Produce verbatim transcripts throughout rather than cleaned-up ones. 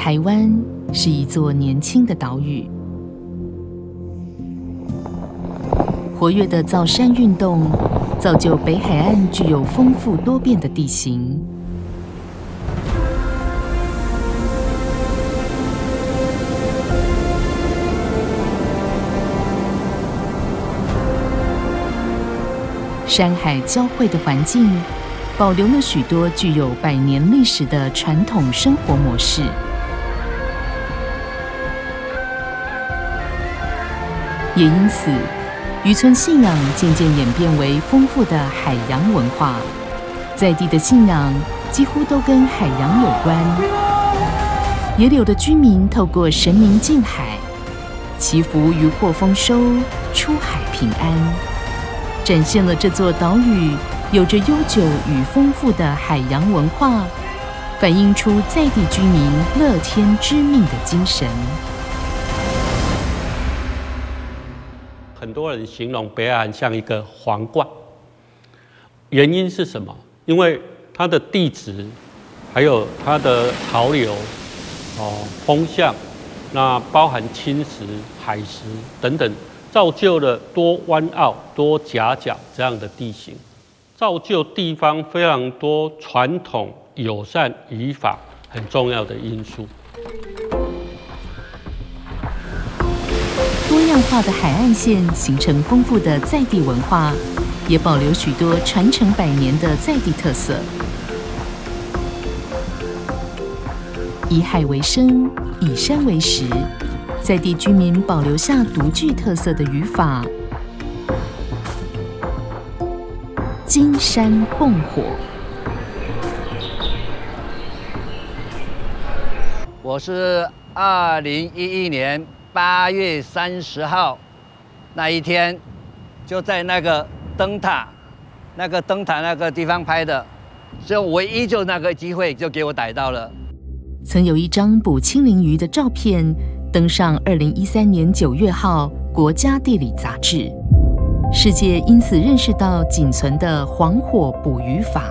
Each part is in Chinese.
台湾是一座年轻的岛屿，活跃的造山运动造就北海岸具有丰富多变的地形。山海交汇的环境，保留了许多具有百年历史的传统生活模式。也因此，渔村信仰渐渐演变为丰富的海洋文化，在地的信仰几乎都跟海洋有关。野柳的居民透过神明进海，祈福渔获丰收，出海平安，展现了这座岛屿有着悠久与丰富的海洋文化，反映出在地居民乐天知命的精神。 很多人形容北海岸像一个皇冠，原因是什么？因为它的地质，还有它的潮流、哦风向，那包含侵蚀、海蚀等等，造就了多弯凹、多夹角这样的地形，造就地方非常多传统友善渔法很重要的因素。 多样化的海岸线形成丰富的在地文化，也保留许多传承百年的在地特色。以海为生，以山为食，在地居民保留下独具特色的渔法——金山蹦火。 我是二零一一年八月三十号那一天，就在那个灯塔、那个灯塔那个地方拍的，所以唯一就那个机会就给我逮到了。 曾有一张捕青鳞鱼的照片登上二零一三年九月号《国家地理》杂志，世界因此认识到仅存的黄火捕鱼法。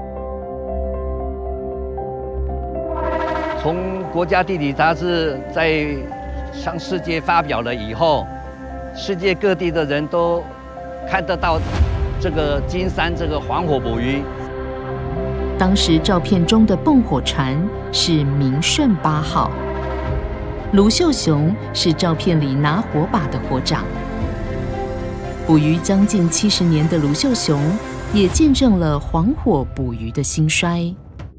从《国家地理》杂志在向世界发表了以后，世界各地的人都看得到这个金山这个黄火捕鱼。 当时照片中的蹦火船是明顺八号，卢秀雄是照片里拿火把的火长。捕鱼将近七十年的卢秀雄，也见证了黄火捕鱼的兴衰。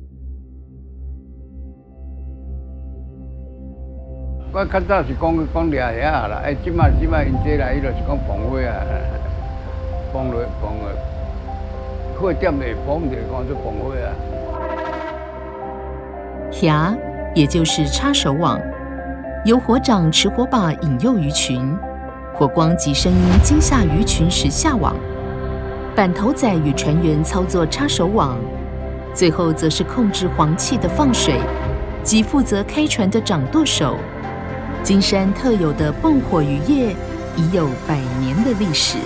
我较早是讲讲掠遐啦，哎，即马即马因这来，伊就是讲放火啊，放落放落，火点会放就讲做放火啊。 遐也就是插手网，由火长持火把引诱鱼群，火光及声音惊吓鱼群时下网，板头仔与船员操作插手网，最后则是控制黄气的放水，及负责开船的掌舵手。金山特有的蹦火渔业已有百年的历史。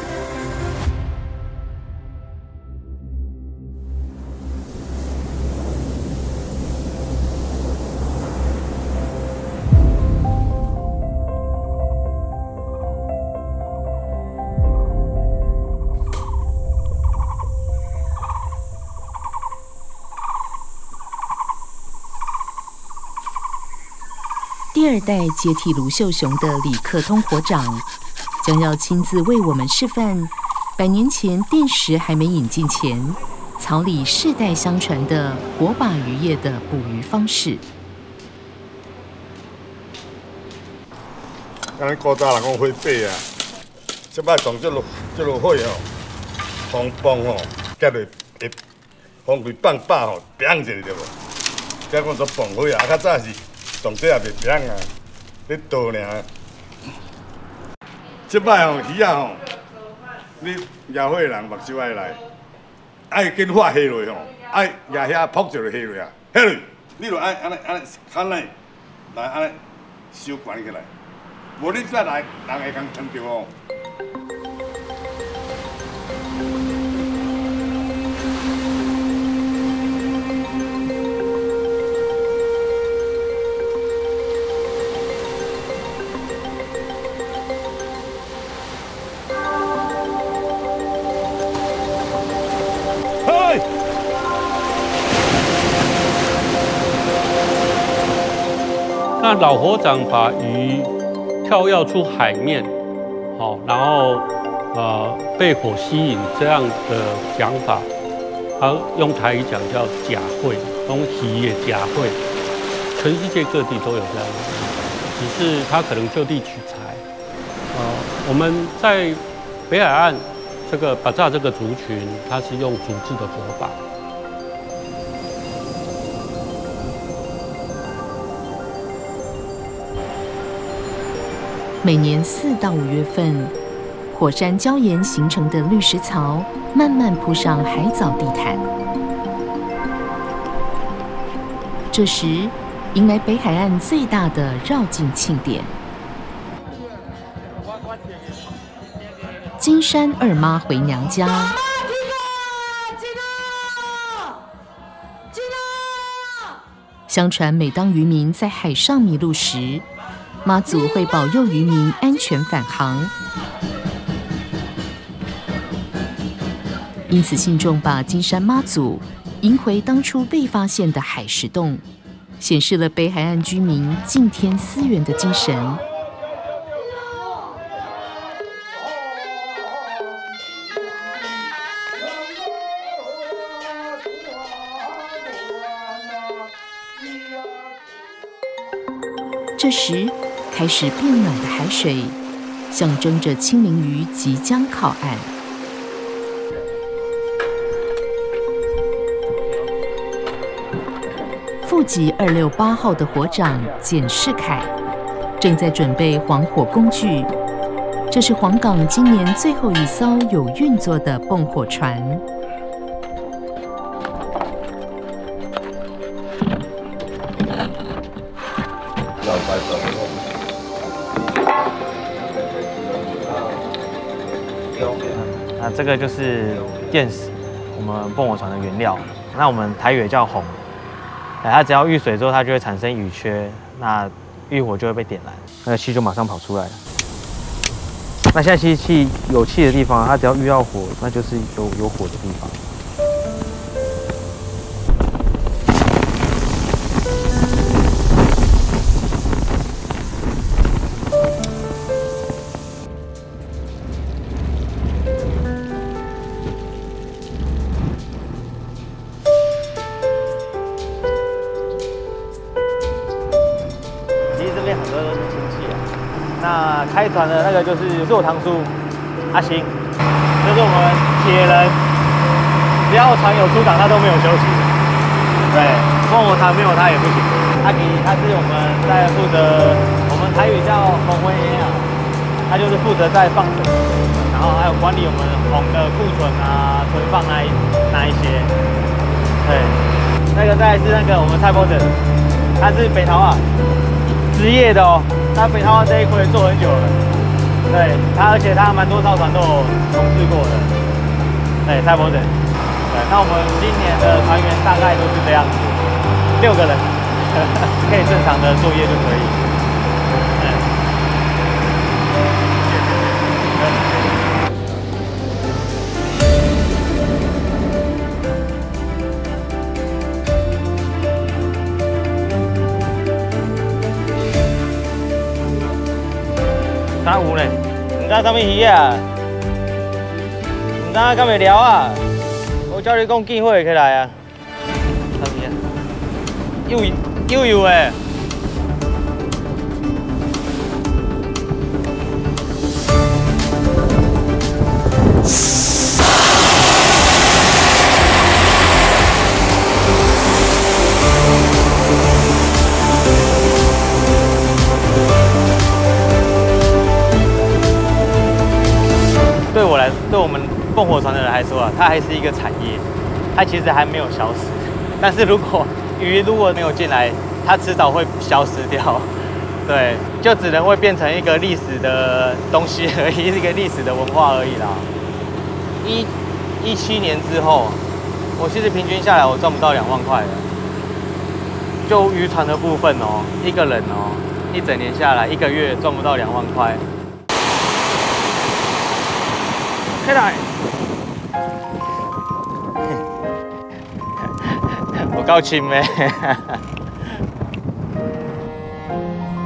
第二代接替卢秀雄的李克通火长，将要亲自为我们示范百年前电石还没引进前，草里世代相传的火把渔业的捕鱼方式。 咱古早人讲火把啊，即摆撞这落这落火吼，风风吼，夹落会风开放把吼，砰一下对无？再讲做放火啊，较早是。撞这也袂平啊，咧倒尔。即摆吼鱼啊吼，你野火的人目睭爱来，爱跟火下落吼，爱野遐扑就落下落啊，下落，你著爱安尼安尼看来，来安尼收悬起来，无你再来，人会共撑着哦。 老火长把鱼跳跃出海面，好，然后呃被火吸引这样的讲法，他用台语讲叫假会，用鱼也假会，全世界各地都有这样的，只是他可能就地取材。呃，我们在北海岸这个巴扎这个族群，它是用竹制的火把。 每年四到五月份，火山礁岩形成的绿石槽慢慢铺上海藻地毯。这时，迎来北海岸最大的绕境庆典——金山二妈回娘家。相传，每当渔民在海上迷路时，妈祖会保佑渔民安全返航，因此信众把金山妈祖迎回当初被发现的海石洞，显示了北海岸居民敬天思源的精神。这时，开始变暖的海水，象征着清明鱼即将靠岸。富吉二六八号的火长简世凯正在准备黄火工具，这是黄港今年最后一艘有运作的泵火船。 那这个就是电石，我们泵火船的原料。那我们台语叫泓，它只要遇水之后，它就会产生雨缺，那遇火就会被点燃，那个气就马上跑出来了。那现在其实气有气的地方，它只要遇到火，那就是有有火的地方。那开船的那个就是是我堂叔阿星，就是我们铁人，只要船有出港，他都没有休息。对，凤凰船没有他也不行。阿吉他是我们在负责，我们台语叫红灰啊，他就是负责在放水，然后还有管理我们红的库存啊、存放那一那一些。对，那个再来是那个我们蔡波子，他是北桃啊，职业的哦。他北桃湾这一块做很久了，对他，而且他蛮多艘船都有从事过的，对，蔡伯等，对，那我们今年的船员大概都是这样子，六个人，可以正常的作业就可以。哪有呢？唔知啥物鱼啊？唔知敢会聊啊？我照你讲，见火会起来啊！啥物啊？幼幼幼诶！对我来，对我们泵火船的人来说啊，它还是一个产业，它其实还没有消失。但是如果鱼如果没有进来，它迟早会消失掉。对，就只能会变成一个历史的东西而已，一个历史的文化而已啦。一一七年之后，我其实平均下来我赚不到两万块了。就渔船的部分哦，一个人哦，一整年下来一个月赚不到两万块。起来！有够深的。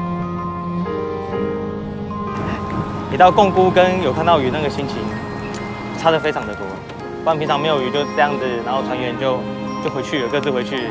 一到共估跟有看到鱼那个心情差的非常的多。不然平常没有鱼就这样子，然后船员就就回去了，各自回去。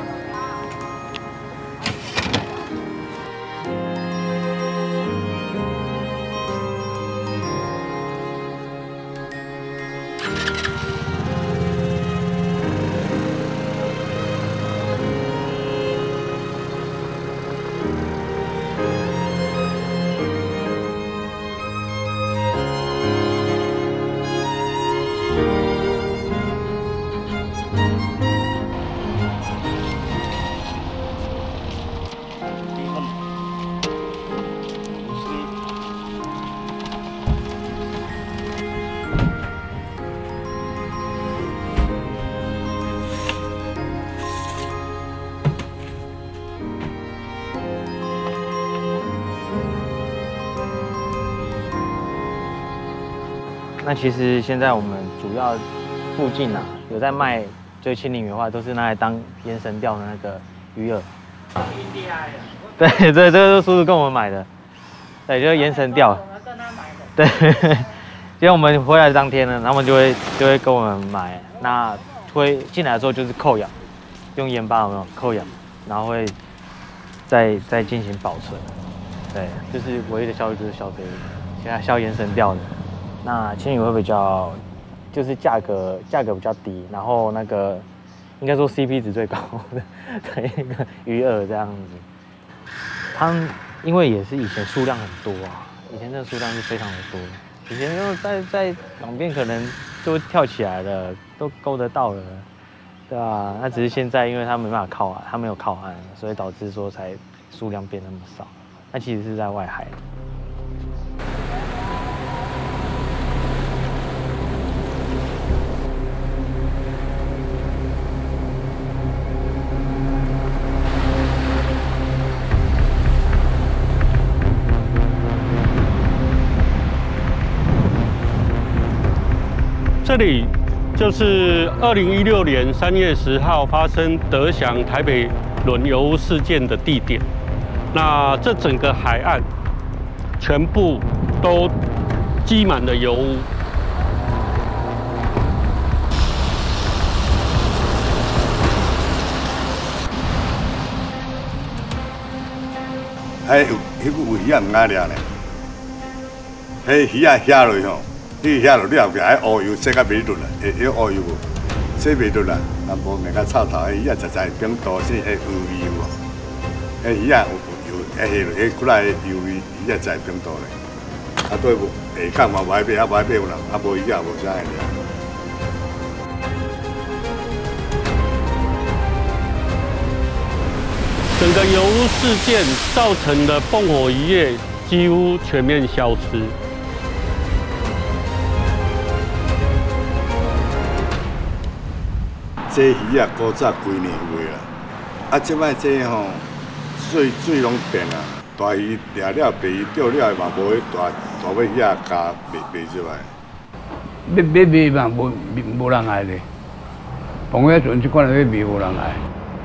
那其实现在我们主要附近啊有在卖，就是青鳞鱼的话，都是拿来当延绳钓的那个鱼饵。厉害了。对对，这个是叔叔跟我们买的，对，就是延绳钓。我们跟他买的。对，因为我们回来当天呢，他们就会就会跟我们买，那会进来的时候就是扣氧，用盐巴有没有扣氧，然后会再再进行保存。对，就是唯一的效率就是消这个，现在消延绳钓的。那青鱼会比较，就是价格价格比较低，然后那个应该说 C P 值最高的的一个鱼饵这样子。它因为也是以前数量很多啊，以前这个数量是非常的多，以前就在在港边可能就会跳起来了，都勾得到了，对啊，那只是现在因为它没办法靠岸，它没有靠岸，所以导致说才数量变那么少。那其实是在外海。 这里就是二零一六年三月十号发生德翔台北轮油污事件的地点。那这整个海岸全部都积满了油污。 还有迄个有鱼啊唔爱掠咧，迄鱼啊下落吼。你遐落，你后壁迄乌油洗甲袂落啦，会迄乌油无？洗袂落啦，若无命甲臭头，迄鱼啊实在冰多是迄乌油哦。迄鱼啊有有会下落，迄骨内油味，鱼啊在冰多咧。啊，对无？下港嘛无爱买，啊无爱买有人，啊无鱼啊无啥爱掠。 整个油污事件造成的蹦火渔业几乎全面消失。 这鱼啊，古早几年有诶啦，啊，即摆这吼水水拢变啊，大鱼掠了，白鱼钓了嘛，无迄大大尾鱼啊加卖卖出来。 要要卖嘛，无无人爱咧。澎湖迄阵即款要卖无人爱。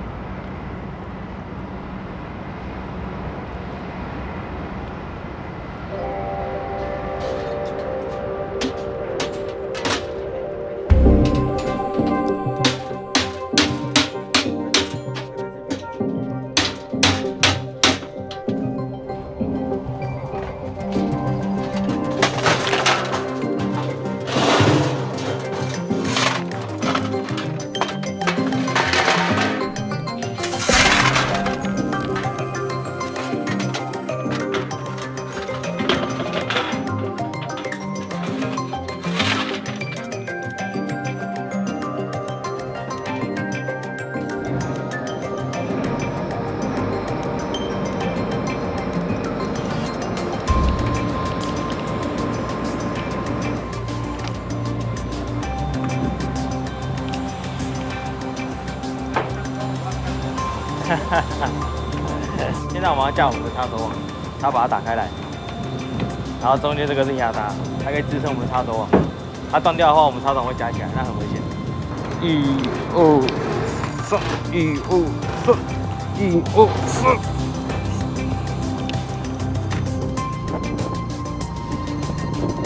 现在我们要架我们的插头网，它把它打开来，然后中间这个是压它，它可以支撑我们的插头网。它断掉的话，我们插头会夹起来，那很危险。一、二、三，一、二、三，一、二、三。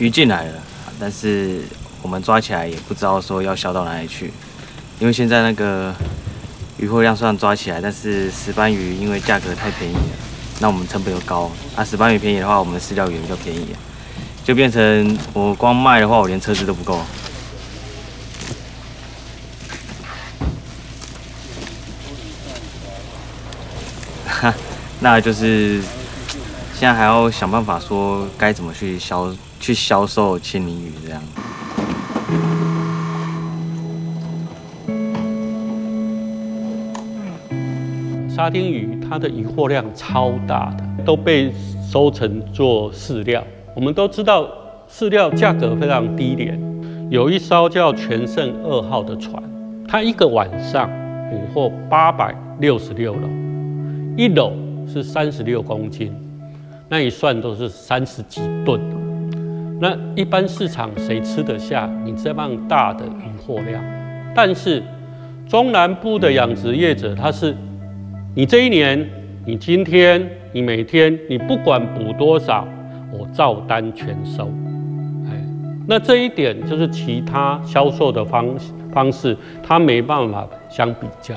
鱼进来了，但是我们抓起来也不知道说要销到哪里去，因为现在那个鱼货量虽然抓起来，但是石斑鱼因为价格太便宜了，那我们成本又高，啊石斑鱼便宜的话，我们的饲料也比较便宜，就变成我光卖的话，我连车资都不够。哈，那就是现在还要想办法说该怎么去销去销售青鳞鱼这样。 沙丁鱼它的渔获量超大的，都被收成做饲料。我们都知道饲料价格非常低廉，有一艘叫全盛二号的船，它一个晚上捕获八百六十六篓，一篓是三十六公斤，那一算都是三十几吨。那一般市场谁吃得下你这样大的渔获量？但是中南部的养殖业者，他是你这一年，你今天，你每天，你不管捕多少，我照单全收。哎，那这一点就是其他销售的方方式，它没办法相比较。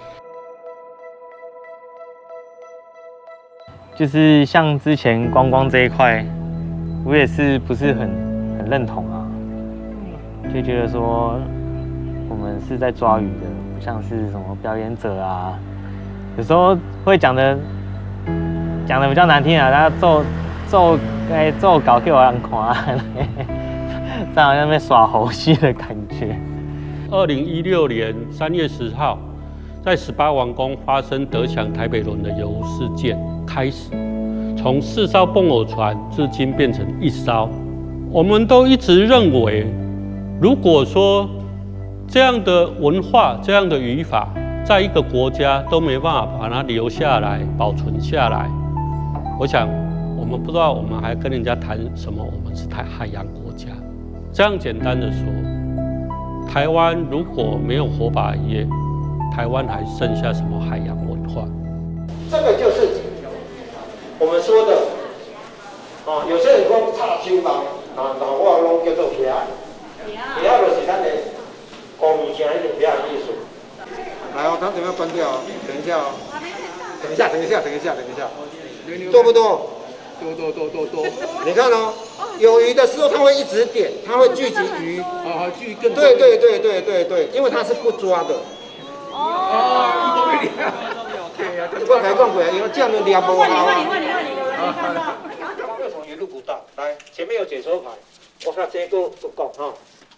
就是像之前观光这一块，我也是不是很很认同啊，就觉得说我们是在抓鱼的，不像是什么表演者啊。有时候会讲的讲的比较难听啊，他做做哎做搞给我人看，这样好像在耍猴戏的感觉。 二零一六年三月十号，在十八王宫发生得享台北轮的游事件开始，从四艘蹦偶船至今变成一艘。我们都一直认为，如果说这样的文化、这样的语法，在一个国家都没办法把它留下来、保存下来，我想我们不知道我们还跟人家谈什么，我们是太海洋国家。这样简单的说，台湾如果没有火把业，台湾还剩下什么海洋文化？ 这个就是我们说的，哦，有些人讲插手网，啊，那我拢叫做皮仔，皮仔就是咱的古物件一种皮仔艺术。来哦，汤怎么样关掉哦？等一下哦，等一下，等一下，等一下，等一下，多不多？多多多多多。你看哦，有鱼的时候它会一直点，它会聚集鱼。啊，聚更多。对对对对对对，因为它是不抓的。哦。都被抓。对呀，我才讲过，因为这样的抓不好。换你换你换你换你，你看到。为什么也录不到？来，前面有解说牌，我看这个不够哈。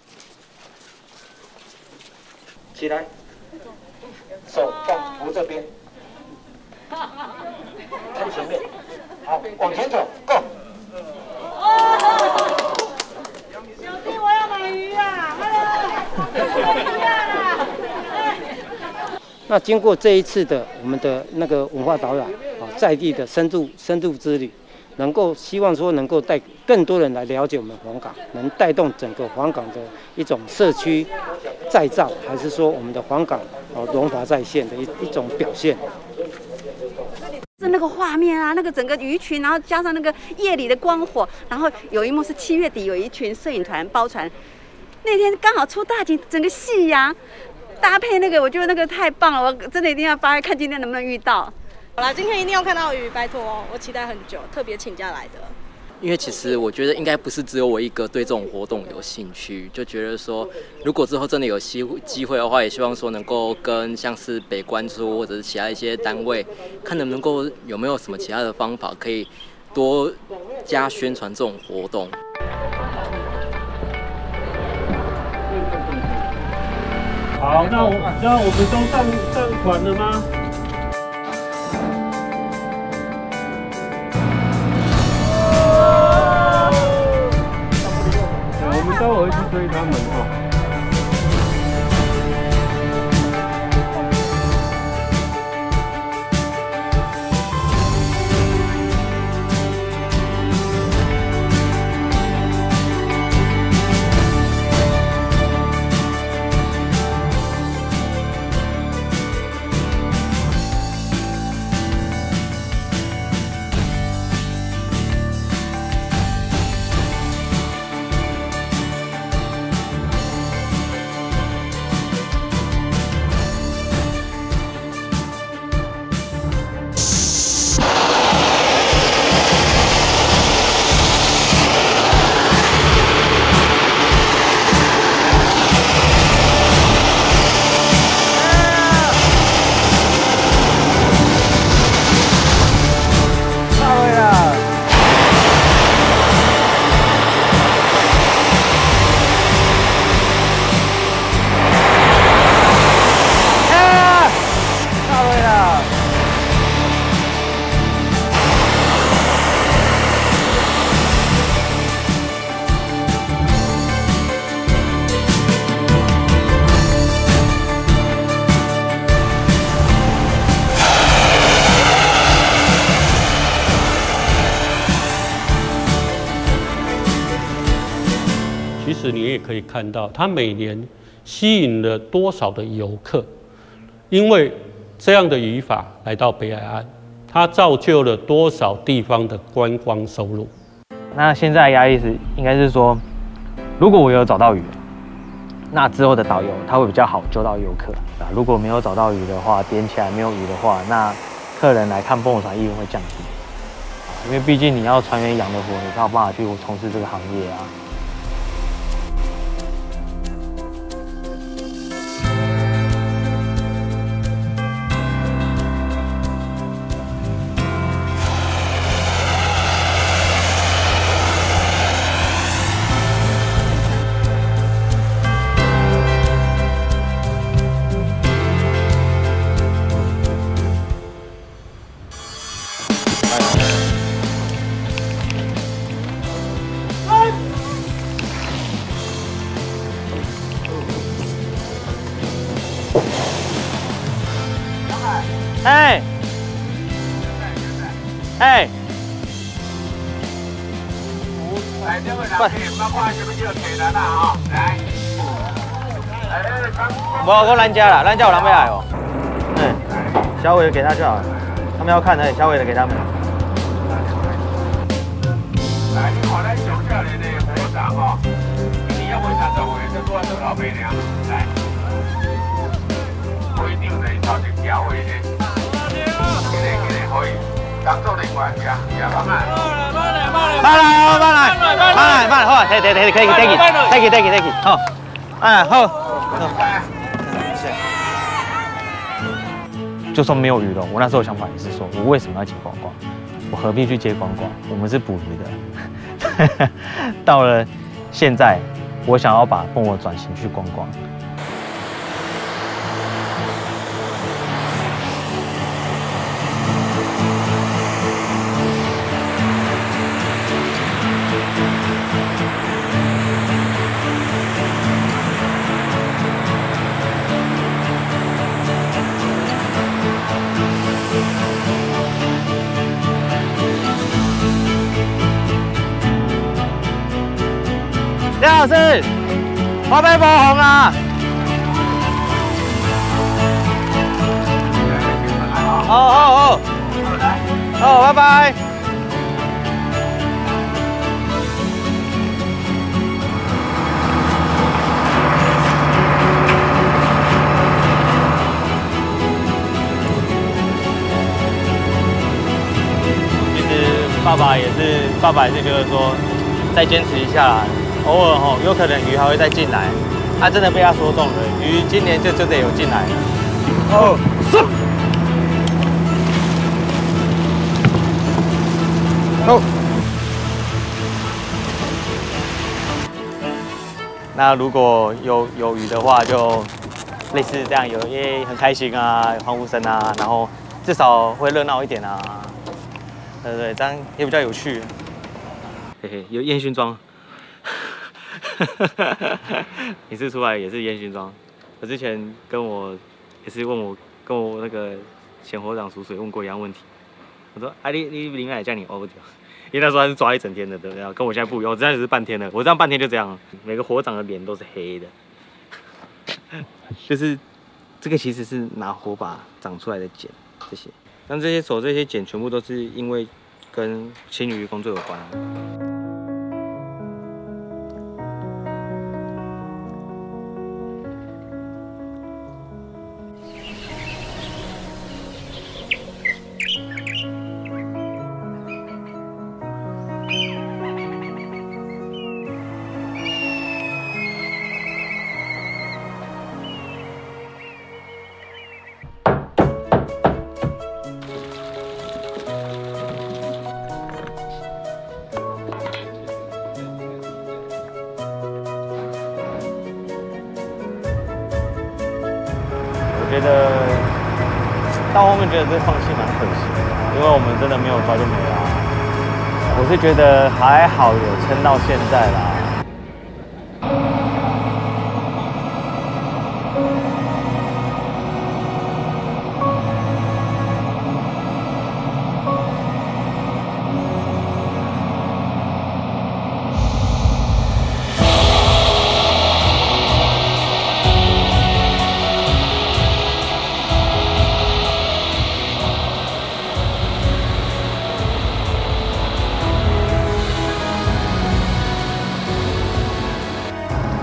起来。手放扶这边，看前面，好，往前走 ，Go。 小弟，我要买鱼啊！ 那经过这一次的我们的那个文化导览啊，在地的深度深度之旅，能够希望说能够带更多人来了解我们黄港，能带动整个黄港的一种社区再造，还是说我们的黄港哦荣华再现的一一种表现。 是那个画面啊，那个整个鱼群，然后加上那个夜里的光火，然后有一幕是七月底有一群摄影团包船，那天刚好出大景，整个夕阳搭配那个，我觉得那个太棒了，我真的一定要发，看今天能不能遇到。 好啦，今天一定要看到鱼，拜托哦，我期待很久，特别请假来的。 因为其实我觉得应该不是只有我一个对这种活动有兴趣，就觉得说，如果之后真的有机机会的话，也希望说能够跟像是北关处或者是其他一些单位，看能不能够有没有什么其他的方法可以多加宣传这种活动。 好，那我那我们都上上船了吗？我们待会去追他们哈。 其实你也可以看到，它每年吸引了多少的游客，因为这样的渔法来到北海岸，它造就了多少地方的观光收入。 那现在压力是应该是说，如果我有找到鱼，那之后的导游他会比较好揪到游客啊。如果没有找到鱼的话，点起来没有鱼的话，那客人来看蹦船意愿会降低。因为毕竟你要船员养得活，你才有办法去从事这个行业啊。哎，哎， 来，这位老弟，包括什么叫铁人啊？来， 无，我咱家啦，咱家有人要来哦。嗯，小伟的给他就好了，他们要看的，小伟的给他们。 来，你看咱上少年的火场哦，一年要为三十岁，这多少老板娘？来，规定的超级价位的。可以，当做另外呀，呀，慢慢，慢来，慢来， 慢来，慢来，慢来，慢来，好，可以，可以，可以，可以，可以，可以，可以，可以，好，哎，好，就算没有鱼了，我那时候想法也是说，我为什么要接观光？我何必去接观光？我们是捕鱼的。到了现在，我想要把蹦我转型去观光。梁老师，花杯不红啊！好好好，好，拜拜。其实爸爸也是，爸爸也是觉得说，再坚持一下啦。偶尔吼，有可能鱼还会再进来，他、啊、真的被他说中了，鱼今年就真的有进来了。哦，是。好。那如果有有鱼的话，就类似这样，有也很开心啊，有欢呼声啊，然后至少会热闹一点啊，对不对？这样也比较有趣。嘿嘿，有烟熏妆。你是出来也是烟熏妆。我之前跟我也是问我跟我那个前火长属水问过一样问题。我说：“啊，你你里面来叫你欧掉，因为那时候他是抓一整天的，对不对？跟我现在不一样，我这样只是半天了。我这样半天就这样，每个火长的脸都是黑的，就是这个其实是拿火把长出来的茧，这些，但这些手这些茧全部都是因为跟青鱼工作有关。”觉得到后面觉得这放弃蛮可惜的，因为我们真的没有抓就没了。我是觉得还好有撑到现在啦。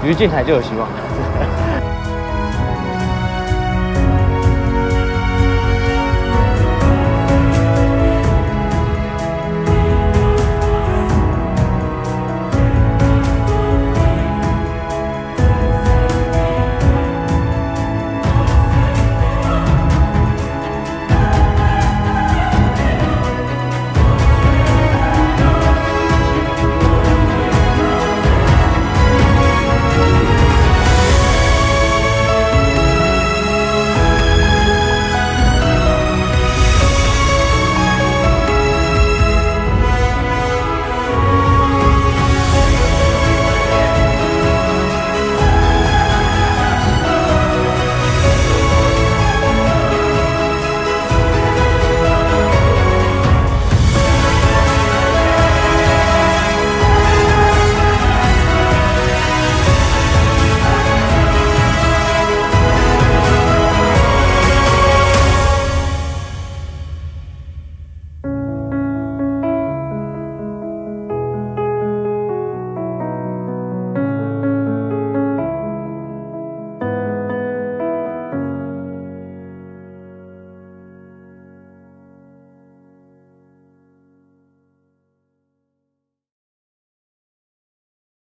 鱼进海就有希望。